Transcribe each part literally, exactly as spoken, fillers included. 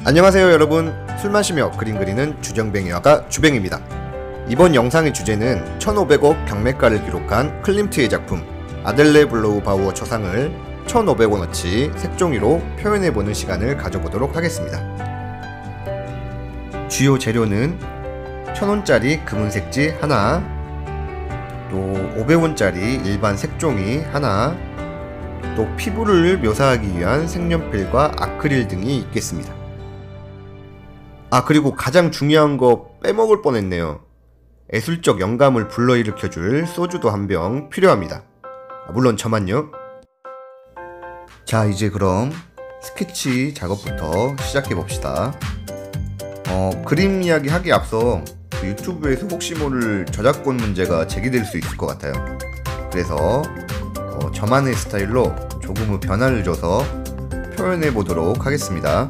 안녕하세요 여러분, 술 마시며 그림 그리는 주정뱅이 화가 주뱅입니다. 이번 영상의 주제는 천오백억 경매가를 기록한 클림트의 작품 아델레 블로우 바우어 초상을 천오백 원어치 색종이로 표현해보는 시간을 가져보도록 하겠습니다. 주요 재료는 천 원짜리 금은색지 하나, 또 오백 원짜리 일반 색종이 하나, 또 피부를 묘사하기 위한 색연필과 아크릴 등이 있겠습니다. 아, 그리고 가장 중요한 거 빼먹을 뻔했네요. 예술적 영감을 불러일으켜줄 소주도 한 병 필요합니다. 아, 물론 저만요. 자, 이제 그럼 스케치 작업부터 시작해봅시다. 어, 그림 이야기 하기 앞서 유튜브에서 혹시 모를 저작권 문제가 제기될 수 있을 것 같아요. 그래서 어, 저만의 스타일로 조금의 변화를 줘서 표현해보도록 하겠습니다.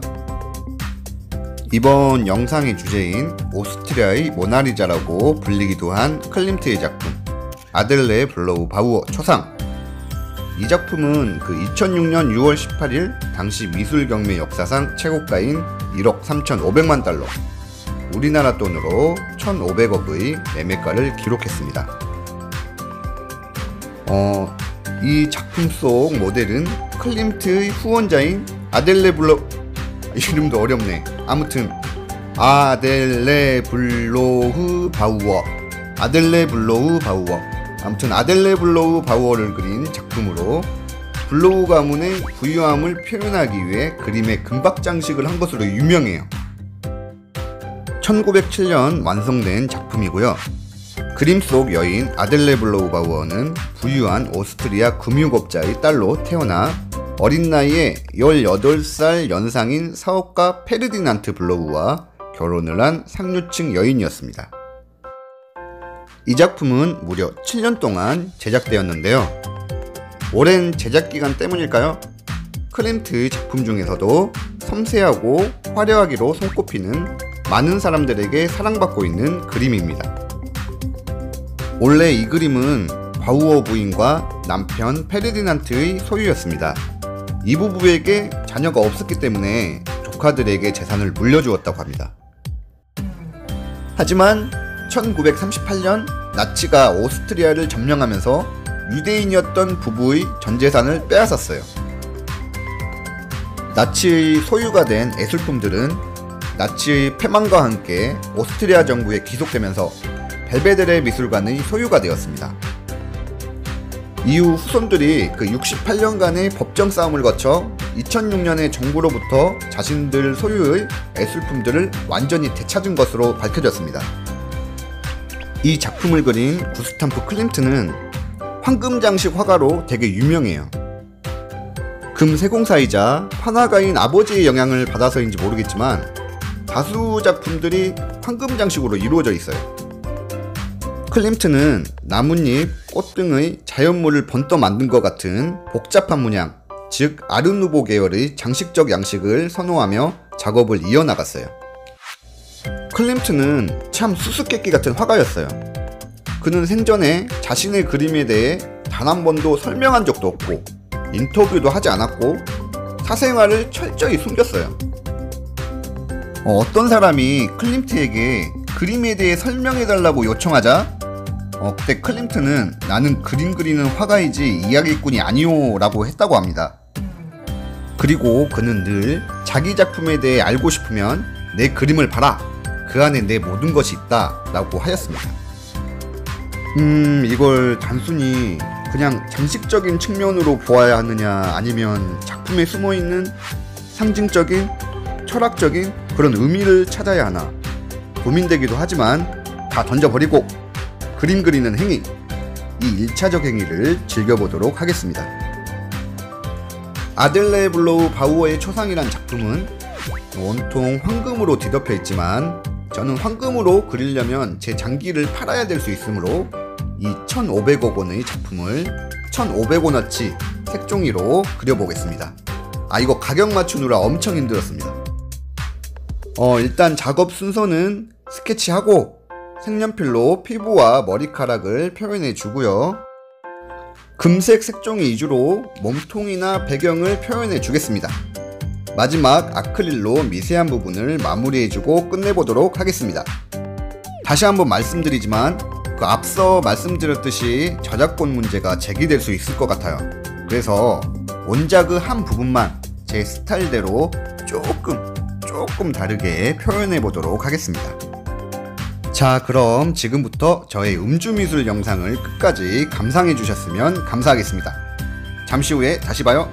이번 영상의 주제인 오스트리아의 모나리자라고 불리기도 한 클림트의 작품 아델레 블로우 바우어 초상. 이 작품은 그 이천육 년 유월 십팔일 당시 미술경매 역사상 최고가인 일억 삼천오백만 달러, 우리나라 돈으로 천오백억의 매매가를 기록했습니다. 어, 이 작품 속 모델은 클림트의 후원자인 아델레 블로 이름도 어렵네. 아무튼 아델레 블로우 바우어 아델레 블로우 바우어 아무튼 아델레 블로우 바우어를 그린 작품으로 블로우 가문의 부유함을 표현하기 위해 그림에 금박 장식을 한 것으로 유명해요. 천구백칠 년 완성된 작품이고요. 그림 속 여인 아델레 블로우 바우어는 부유한 오스트리아 금융업자의 딸로 태어나 어린 나이에 열여덟 살 연상인 사업가 페르디난트 블로우와 결혼을 한 상류층 여인이었습니다. 이 작품은 무려 칠 년 동안 제작되었는데요. 오랜 제작기간 때문일까요? 클림트의 작품 중에서도 섬세하고 화려하기로 손꼽히는 많은 사람들에게 사랑받고 있는 그림입니다. 원래 이 그림은 바우어 부인과 남편 페르디난트의 소유였습니다. 이 부부에게 자녀가 없었기 때문에 조카들에게 재산을 물려주었다고 합니다. 하지만 천구백삼십팔 년 나치가 오스트리아를 점령하면서 유대인이었던 부부의 전 재산을 빼앗았어요. 나치의 소유가 된 예술품들은 나치의 패망과 함께 오스트리아 정부에 귀속되면서 벨베데레 미술관의 소유가 되었습니다. 이후 후손들이 그 육십팔 년간의 법정 싸움을 거쳐 이천육 년에 정부로부터 자신들 소유의 예술품들을 완전히 되찾은 것으로 밝혀졌습니다. 이 작품을 그린 구스타프 클림트는 황금 장식 화가로 되게 유명해요. 금 세공사이자 판화가인 아버지의 영향을 받아서인지 모르겠지만 다수 작품들이 황금 장식으로 이루어져 있어요. 클림트는 나뭇잎, 꽃 등의 자연물을 번떠 만든 것 같은 복잡한 문양, 즉 아르누보 계열의 장식적 양식을 선호하며 작업을 이어나갔어요. 클림트는 참 수수께끼 같은 화가였어요. 그는 생전에 자신의 그림에 대해 단 한 번도 설명한 적도 없고 인터뷰도 하지 않았고 사생활을 철저히 숨겼어요. 어, 어떤 사람이 클림트에게 그림에 대해 설명해달라고 요청하자 어, 그때 클림트는 나는 그림 그리는 화가이지 이야기꾼이 아니오 라고 했다고 합니다. 그리고 그는 늘 자기 작품에 대해 알고 싶으면 내 그림을 봐라, 그 안에 내 모든 것이 있다 라고 하였습니다. 음 이걸 단순히 그냥 장식적인 측면으로 보아야 하느냐, 아니면 작품에 숨어있는 상징적인 철학적인 그런 의미를 찾아야 하나 고민되기도 하지만 다 던져버리고 그림 그리는 행위, 이 일차적 행위를 즐겨보도록 하겠습니다. 아델레 블로우 바우어의 초상이란 작품은 온통 황금으로 뒤덮여 있지만 저는 황금으로 그리려면 제 장기를 팔아야 될 수 있으므로 이 천오백억 원의 작품을 천오백 원어치 색종이로 그려보겠습니다. 아, 이거 가격 맞추느라 엄청 힘들었습니다. 어, 일단 작업 순서는 스케치하고 색연필로 피부와 머리카락을 표현해 주고요. 금색 색종이 위주로 몸통이나 배경을 표현해 주겠습니다. 마지막 아크릴로 미세한 부분을 마무리해주고 끝내보도록 하겠습니다. 다시 한번 말씀드리지만 그 앞서 말씀드렸듯이 저작권 문제가 제기될 수 있을 것 같아요. 그래서 원작의 한 부분만 제 스타일대로 조금 조금 다르게 표현해 보도록 하겠습니다. 자, 그럼 지금부터 저의 음주미술 영상을 끝까지 감상해 주셨으면 감사하겠습니다. 잠시 후에 다시 봐요.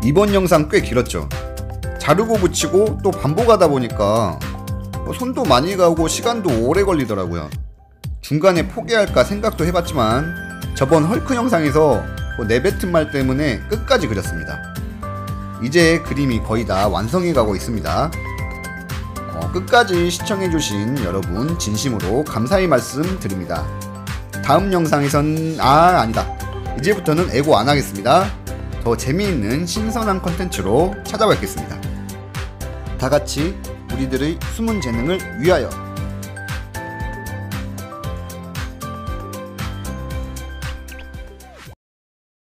이번 영상 꽤 길었죠. 자르고 붙이고 또 반복하다 보니까 손도 많이 가고 시간도 오래 걸리더라고요. 중간에 포기할까 생각도 해봤지만 저번 헐크 영상에서 내뱉은 말 때문에 끝까지 그렸습니다. 이제 그림이 거의 다 완성해 가고 있습니다. 어, 끝까지 시청해주신 여러분 진심으로 감사의 말씀 드립니다. 다음 영상에선 아 아니다 이제부터는 애고 안 하겠습니다. 더 재미있는 신선한 컨텐츠로 찾아뵙겠습니다. 다같이 우리들의 숨은 재능을 위하여